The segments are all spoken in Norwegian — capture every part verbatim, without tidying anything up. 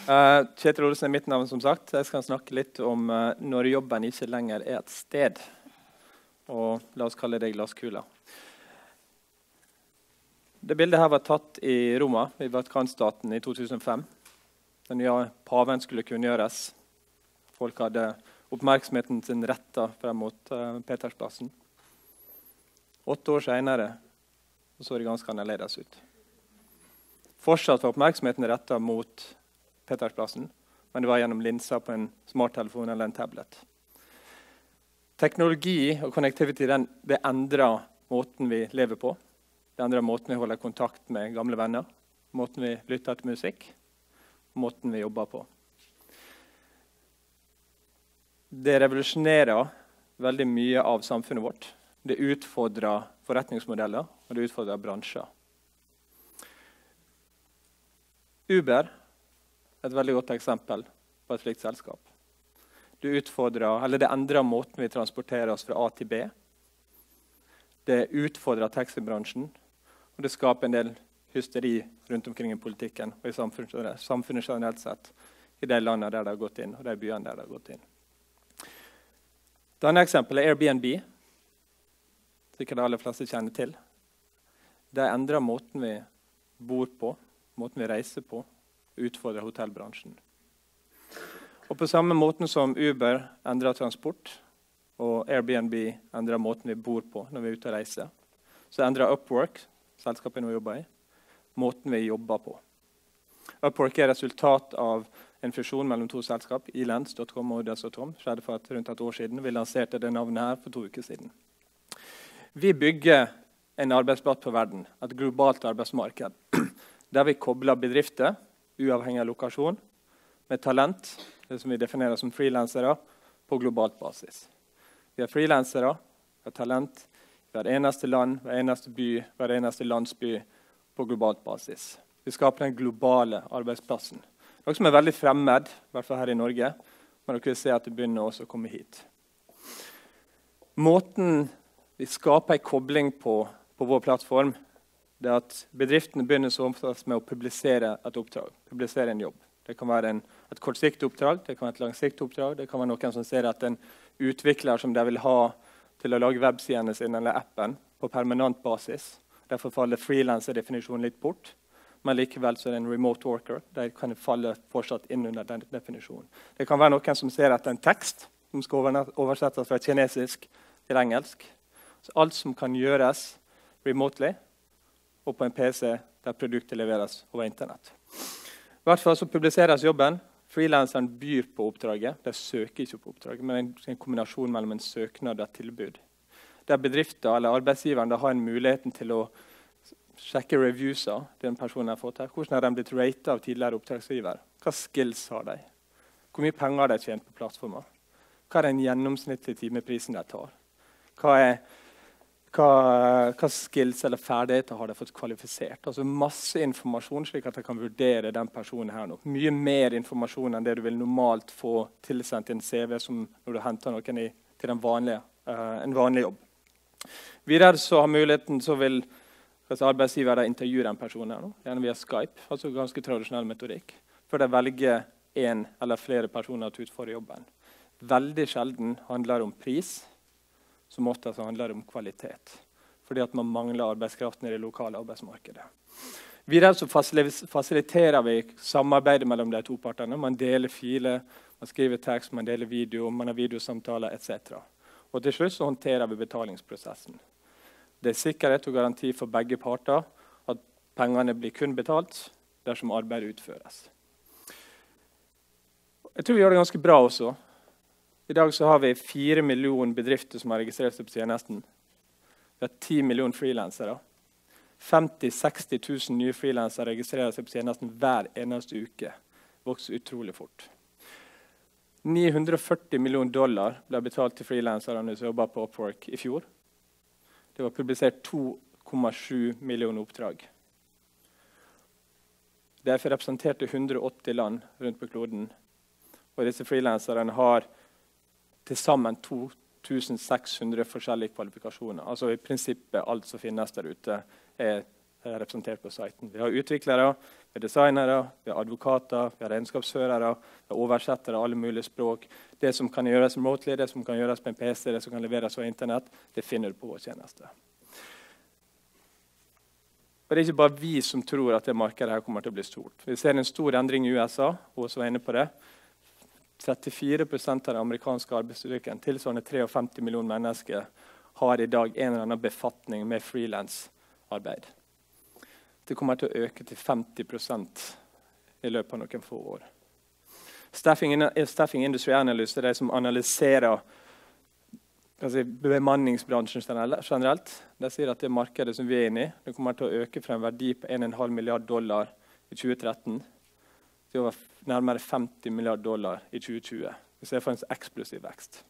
Uh, Kjetil Olsen er mitt navn, som sagt. Jeg skal snakke litt om uh, når jobben ikke lenger er et sted. Og la oss kalle det glasskula. Det bildet her var tatt i Roma, i Vatikanstaten, i to tusen og fem. Den nye paven skulle kunngjøres. Folk hadde oppmerksomheten sin rettet frem mot uh, Petersplassen. Åtte år senere så det ganske annerledes ut. Fortsatt var oppmerksomheten rettet mot Petersplassen, men det var gjennom linser på en smarttelefon eller en tablet. Teknologi og connectivity den, det endrer måten vi lever på. Det endrer måten vi holder kontakt med gamle venner, måten vi lytter til musikk, måten vi jobber på. Det revolusjonerer veldig mye av samfunnet vårt. Det utfordrer forretningsmodeller, og det utfordrer bransjer. Uber er et veldig godt eksempel på et slikt selskap. Det utfordrer, eller det endrer måten vi transporterer oss fra A til B. Det utfordrer taxibransjen, og det skaper en del hysteri rundt omkring i politikken og i samfunnet, samfunnet generelt sett, i de landene der det har gått inn, og de byene der det har gått inn. Det andre eksempelet er Airbnb, sikkert de aller fleste kjenner til. Det endrer måten vi bor på, måten vi reiser på, utfordrer hotellbransjen. Og på samme måten som Uber endrer transport, og Airbnb endrer måten vi bor på når vi er ute og reiser, så endrer Upwork, selskapet vi jobber i, måten vi jobber på. Upwork er resultat av en fusjon mellom to selskap, Elance punktum com og Odas punktum com, skjedde for et, rundt et år siden. Vi lanserte det navnet her for to uker siden. Vi bygger en arbeidsplass på verden, et globalt arbeidsmarked, der vi kobler bedrifter, uavhengig av lokasjon, med talent, det som vi definerer som freelancere, på globalt basis. Vi har freelancere, vi har talent, hver eneste land, hver eneste by, hver eneste landsby på globalt basis. Vi skaper den globale arbeidsplassen. Noe som er veldig fremmed, i hvert fall her i Norge, men dere vil se at det begynner også å komme hit. Måten vi skaper en kobling på, på vår plattform, det er at bedriftene begynner så oftest med å publisere et oppdrag, publisere en jobb. Det kan være en, et kortsiktig oppdrag, det kan være et langsiktig oppdrag, det kan være noen som ser at en utvikler som de vil ha til å lage websidene sine eller appen på permanent basis. Derfor faller freelancer-definisjonen litt bort. Men likevel så er det en remote worker. De kan falle fortsatt inn under den definisjonen. Det kan være noen som ser etter en tekst som skal oversettes fra kinesisk til engelsk. Så alt som kan gjøres remotely og på en P C der produktet leveres over internett. I hvert fall så publiseres jobben. Freelanceren byr på oppdraget. De søker ikke på oppdraget, men det er en kombinasjon mellom en søknad og et tilbud. Der bedrifter eller arbeidsgiveren da har en muligheten til å sjekke reviewser den personen har fått her. Hvordan har de blitt ratet av tidligere oppdragsgiver? Hva skills har de? Hvor mye penger har de tjent på plattformer? Hva er den gjennomsnittlige timeprisen de tar? Hva, er, hva, hva skills eller ferdigheter har de fått kvalifisert? Altså masse informasjon slik at de kan vurdere den personen her nå. Mye mer informasjon enn det du vil normalt få tilsendt i en C V som når du henter noen i, til en, vanlige, uh, en vanlig jobb. Videre så har muligheten så vil arbeidsgiver intervjuer en person her nå, gjerne via Skype, altså ganske tradisjonell metodikk, før de velger en eller flere personer til å utføre jobben. Veldig sjelden handler det om pris, som ofte handler det om kvalitet, fordi at man mangler arbeidskraften i det lokale arbeidsmarkedet. Videre så fasiliterer vi samarbeidet mellom de to partene. Man deler filer, man skriver tekst, man deler video, man har videosamtaler, et cetera. Og til slutt så håndterer vi betalingsprosessen. Det er sikkerhet og garanti for begge parter at pengene blir kun betalt dersom arbeidet utføres. Jeg tror vi gjør det ganske bra også. I dag så har vi fire millioner bedrifter som har registrert seg på tjenesten. Vi har ti millioner freelancere. femti til seksti tusen nye freelancere registrerer seg på tjenesten hver eneste uke. Det vokser utrolig fort. ni hundre og førti millioner dollar ble betalt til freelancerne som jobber på Upwork i fjor. Det var publisert to komma sju millioner oppdrag. Det er representert i hundre og åtti land rundt på kloden. Og disse freelancerne har til sammen to tusen seks hundre forskjellige kvalifikasjoner. Altså i prinsippet alt som finnes der ute er er representert på siten. Vi har utviklere, vi har designere, vi har advokater, vi har regnskapsførere, vi har oversettere av alle mulige språk. Det som kan gjøres remotely, det som kan gjøres på en P C, det som kan leveres på internett, det finner du på vår tjeneste. Og det er ikke bare vi som tror at det markedet her kommer til å bli stort. Vi ser en stor endring i U S A, og også var inne på det. trettifire prosent av den amerikanske arbeidsstyrken, tilsvarende femtitre millioner mennesker, har i dag en eller annen befatning med freelance-arbeid. Det kommer til å øke til femti prosent i løpet av noen få år. Staffing, Staffing Industry Analyst er de som analyserer altså bemanningsbransjen generelt. De sier at det markedet som vi er inne i, det kommer til å øke fra en verdi på en komma fem milliard dollar i tjue tretten til over nærmere femti milliard dollar i tjue tjue. Vi ser for en eksplosiv vekst.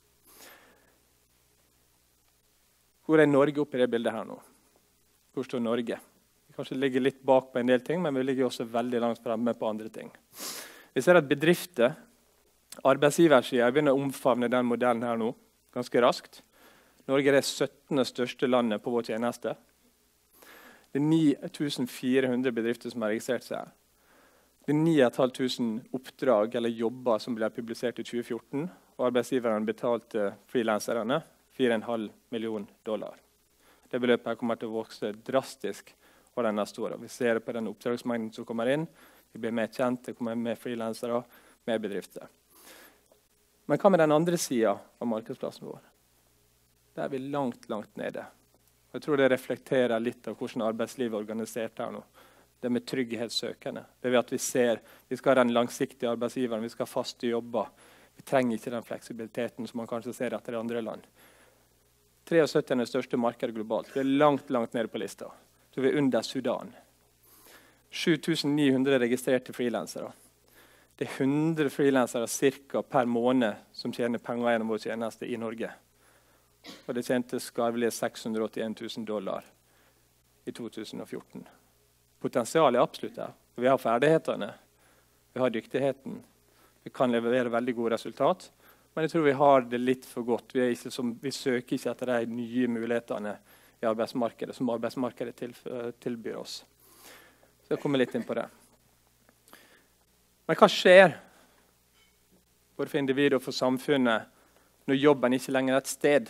Hvor er Norge oppi det bildet her nå? Hvor står Norge? Vi kanskje ligger litt bak på en del ting, men vi ligger også veldig langt fremme på andre ting. Vi ser at bedrifter, arbeidsgiversider, begynner å omfavne den modellen her nå, ganske raskt. Norge er det syttende største landet på vår tjeneste. Det er ni tusen fire hundre bedrifter som har registrert seg her. Det er ni tusen fem hundre oppdrag eller jobber som ble publisert i tjue fjorten, og arbeidsgiverne betalte freelancerne fire komma fem millioner dollar. Det beløpet her kommer til å vokse drastisk over den neste året. Vi ser det på den oppdragsmengden som kommer inn. Vi blir mer kjent, det kommer mer freelancere, mer bedrifter. Men hva med den andre siden av markedsplassen vår? Der er vi langt, langt nede. Jeg tror det reflekterer litt av hvordan arbeidslivet er organisert her nå. Det med trygghetssøkende. Det er at vi ser, vi skal ha den langsiktige arbeidsgiveren, vi skal ha faste jobber. Vi trenger ikke den fleksibiliteten som man kanskje ser etter i andre land. syttitre er det største markedet globalt. Vi er langt, langt nede på lista. Så vi er under Sudan. sju tusen ni hundre registrerte freelancere. Det er hundre freelancere cirka per måned som tjener penger gjennom vår tjeneste i Norge. Og det tjente skarvelige seks hundre åttien tusen dollar i to tusen og fjorten. Potensialet er absolutt der. Vi har ferdighetene, vi har dyktigheten, vi kan levere veldig gode resultat, men jeg tror vi har det litt for godt. Vi, er ikke som, vi søker ikke etter de nye mulighetene i arbeidsmarkedet som arbeidsmarkedet til, tilbyr oss. Så jeg kommer litt inn på det. Men hva skjer både for individet og for samfunnet når jobben ikke lenger er et sted,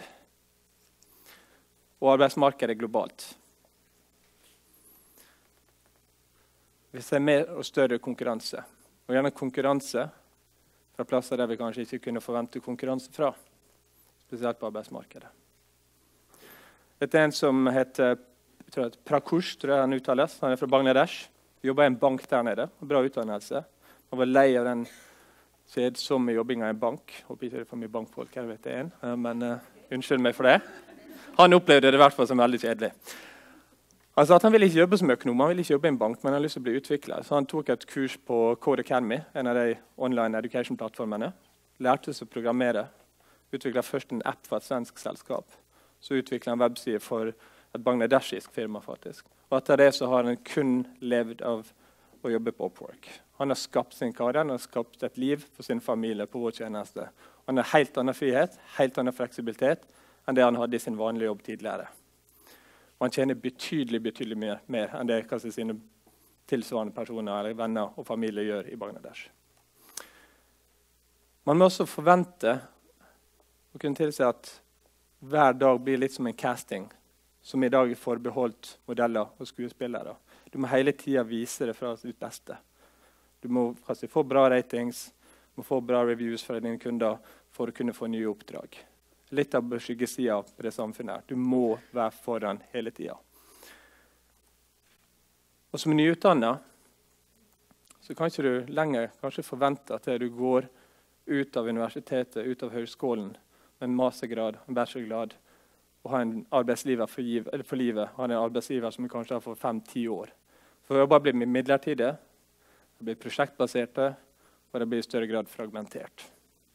og arbeidsmarkedet er globalt? Vi ser mer og større konkurranse, og gjerne konkurranse fra plasser der vi kanskje ikke kunne forvente konkurranse fra, spesielt på arbeidsmarkedet. Dette er en som heter tror jeg, Prakush, tror jeg han uttales. Han er fra Bangladesh. Jobber i en bank der nede, bra utdannelse. Han var lei av den kjedsomme jobbingen i en bank. Håper ikke det er for mye bankfolk, jeg vet det er en. Men uh, unnskyld meg for det. Han opplevde det i hvert fall som veldig kjedelig. Han sa at han ville ikke jobbe som økonom, han ville ikke jobbe i en bank, men han hadde lyst til å bli utvikler. Så han tok et kurs på Code Academy, en av de online education-plattformene. Lærte seg å programmere. Utviklet først en app for et svensk selskap. Så utviklet han en webside for et bangladeshisk firma, faktisk. Og etter det så har han kun levd av å jobbe på Upwork. Han har skapt sin karriere, han har skapt et liv for sin familie på vår tjeneste. Han har helt annen frihet, helt annen fleksibilitet enn det han hadde i sin vanlige jobb tidligere. Og han tjener betydelig, betydelig mer, mer enn det kanskje sine tilsvarende personer eller venner og familie gjør i Bangladesh. Man må også forvente å kunne tilse at hver dag blir litt som en casting, som i dag er forbeholdt modeller og skuespillere. Du må hele tiden vise det fra sitt beste. Du må kanskje få bra ratings, du må få bra reviews fra dine kunder for å kunne få nye oppdrag. Litt av skyggesiden på det samfunnet. Du må være foran hele tiden. Og som nyutdannet, så kan ikke du lenger kanskje forvente at du går ut av universitetet, ut av høyskolen, med en mastergrad, en bachelorgrad, og ha en arbeidsgiver for, giv, eller for livet. Ha en arbeidsgiver som kanskje har for fem-ti år. For jobber blir midlertidige, det blir prosjektbaserte, og det blir i større grad fragmentert.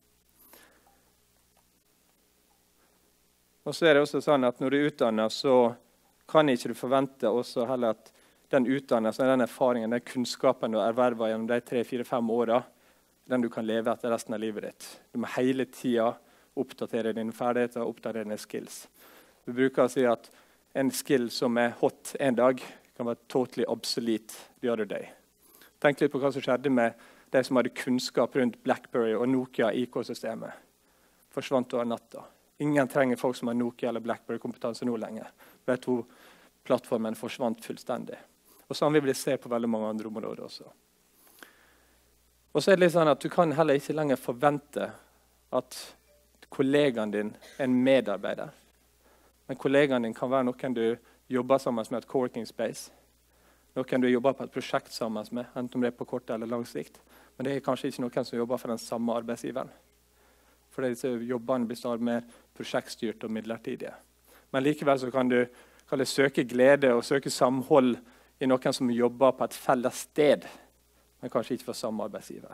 Og så er det også sånn at når du utdanner, så kan ikke du forvente også heller at den utdannelsen, den erfaringen, den kunnskapen du har ervervet gjennom de tre, fire, fem årene, den du kan leve etter resten av livet ditt. Du må hele tiden oppdatere dine ferdigheter og oppdatere dine skills. Vi bruker å si at en skill som er hot en dag, kan være totally obsolete the other day. Tenk litt på hva som skjedde med de som hadde kunnskap rundt BlackBerry og Nokia I K-systemet. Forsvant over natta. Ingen trenger folk som har Nokia eller BlackBerry-kompetanse nå lenger. De to plattformene forsvant fullstendig. Og sånn vil vi se på veldig mange andre områder også. Og så er det litt sånn at du kan heller ikke lenger forvente at kollegaen din er en medarbeider. Men kollegaen din kan være noen du jobber sammen med et coworking space. Noen du jobber på et prosjekt sammen med, enten om det er på kort eller lang sikt. Men det er kanskje ikke noen som jobber for den samme arbeidsgiveren. For disse jobbene blir stadig mer prosjektstyrt og midlertidige. Men likevel så kan du, kan du søke glede og søke samhold i noen som jobber på et felles sted, men kanskje ikke for samme arbeidsgiver.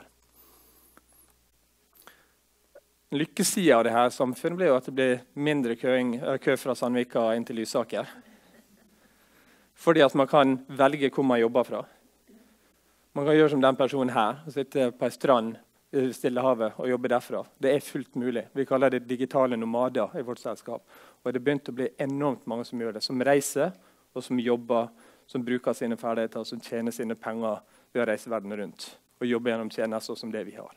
Lykkesiden av det her samfunnet blir jo at det blir mindre køing, kø fra Sandvika inn til Lysaker. Fordi at man kan velge hvor man jobber fra. Man kan gjøre som den personen her, sitte på en strand i Stillehavet og jobbe derfra. Det er fullt mulig. Vi kaller det digitale nomader i vårt selskap. Og det er begynt å bli enormt mange som gjør det, som reiser og som jobber, som bruker sine ferdigheter og som tjener sine penger ved å reise verden rundt og jobbe gjennom tjenester som det vi har.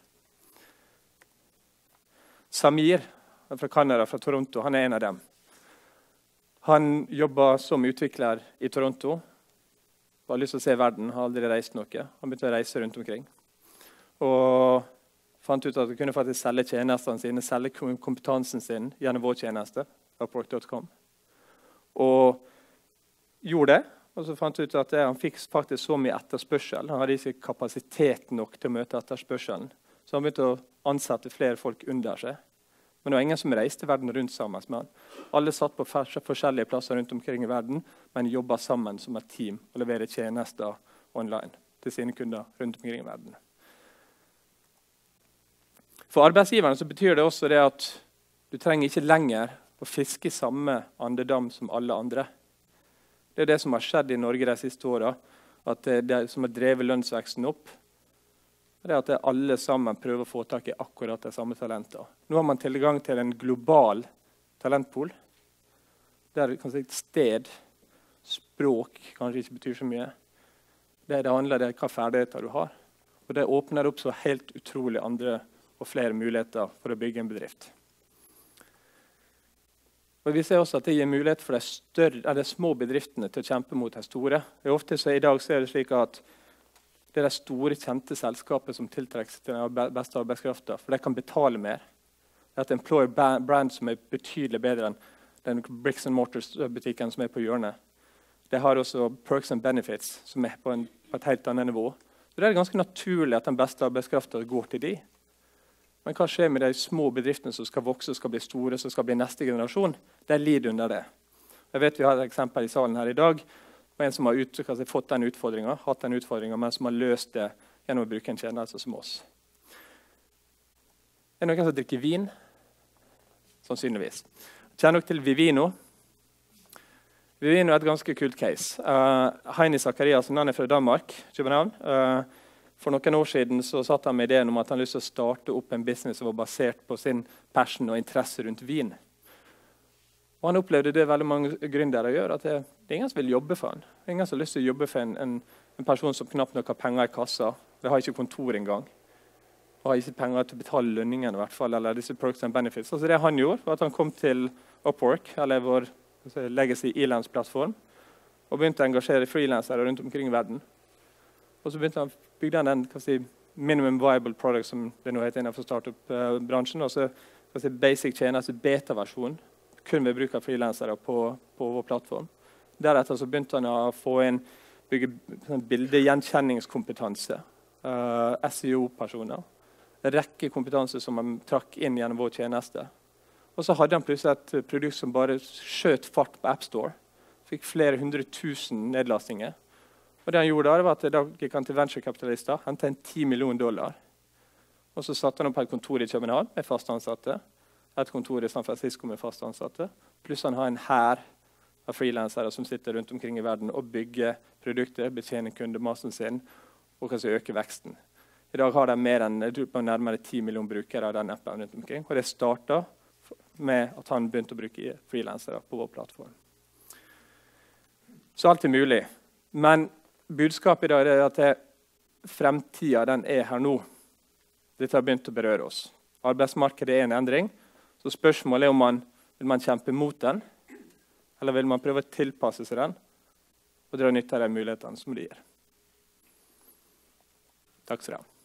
Samir fra Canada, fra Toronto, han er en av dem. Han jobber som utvikler i Toronto. Har lyst til å se verden, har aldri reist noe. Han begynte å reise rundt omkring. Og fant ut at han kunne faktisk selge tjenestene sine, selge kompetansen sin gjennom vår tjeneste, Upwork punktum com. Og gjorde det. Og så fant ut at det, han fikk faktisk så mye etterspørsel. Han hadde ikke kapasitet nok til å møte etterspørselen. Så han begynte å ansette flere folk under seg. Men det var ingen som reiste verden rundt sammen med han. Alle satt på forskjellige plasser rundt omkring i verden, men jobbet sammen som et team og leverer tjenester online til sine kunder rundt omkring i verden. For arbeidsgiverne så betyr det også det at du trenger ikke lenger å fiske samme andedam som alle andre. Det er det som har skjedd i Norge de siste årene, at det, det som har drevet lønnsveksten opp, det er at det alle sammen prøver å få tak i akkurat de samme talenter. Nå har man tilgang til en global talentpool, der kanskje et sted, språk kanskje ikke betyr så mye. Det, det handler om hva ferdigheter du har. Og det åpner opp så helt utrolig andre og flere muligheter for å bygge en bedrift. Og vi ser også at det gir mulighet for de, større, de små bedriftene til å kjempe mot de store. Det er ofte så I dag så er det slik at det er de store, kjente selskapet som tiltrekker seg til den beste arbeidskraften, for de kan betale mer. Det er et employer brand som er betydelig bedre enn den bricks and mortars-butikken som er på hjørnet. Det har også perks and benefits som er på, en, på et helt annet nivå. Så det er ganske naturlig at den beste arbeidskraften går til de. Men hva skjer med de små bedriftene som skal vokse, skal bli store, som skal bli neste generasjon? De lider under det. Jeg vet vi har et eksempel I salen her I dag, og en som har ut, si, fått den utfordringen, hatt den utfordringen, men som har løst det gjennom å bruke en tjeneste som oss. Er det noen som drikker vin? Sannsynligvis. Kjenner dere til Vivino? Vivino er et ganske kult case. Uh, Heini Zachariasen, han er fra Danmark, København. Uh, For noen år siden så satt han med ideen om at han lyst til å starte opp en business som var basert på sin passion og interesse rundt vin. Og han opplevde det veldig mange gründere gjør, at det, det er ingen som vil jobbe for han. Det er ingen som har lyst til å jobbe for en, en, en person som knapt nok har penger I kassa. Det har ikke kontor engang. Og har ikke penger til å betale lønningen I hvert fall, eller disse perks and benefits. Altså det han gjorde, var at han kom til Upwork, eller vår altså, legacy e-landsplattform, og begynte å engasjere freelancere rundt omkring I verden. Og så begynte han bygde han den si, minimum viable product, som det nå heter innenfor startup-bransjen. Og så si, basic tjeneste, beta-versjon, kun ved bruk av freelancere på, på vår plattform. Deretter så begynte han å få inn bygge sånn, bildegjenkjenningskompetanse, uh, S E O-personer, en rekke kompetanse som han trakk inn gjennom vår tjeneste. Og så hadde han plutselig et produkt som bare skjøt fart på App Store, fikk flere hundre tusen nedlastinger. Og det han gjorde da, var at da gikk han til venturekapitalister, hentet en ti millioner dollar. Og så satte han opp et kontor I København med fast ansatte, et kontor I San Francisco med fast ansatte, pluss han har en her av freelancere som sitter rundt omkring I verden og bygger produkter, betjener kundemassen sin, og kanskje øker veksten. I dag har de mer enn nærmere ti millioner brukere av den appen rundt omkring, og det startet med at han begynte å bruke freelancere på vår plattform. Så alt er mulig. Men budskapet i dag er at det, fremtiden den er her nå. Dette har begynt å berøre oss. Arbeidsmarkedet er en endring, så spørsmålet er om man vil man kjempe mot den, eller vil man prøve å tilpasse seg den, og dra nytte av de mulighetene som det gir. Takk skal du ha.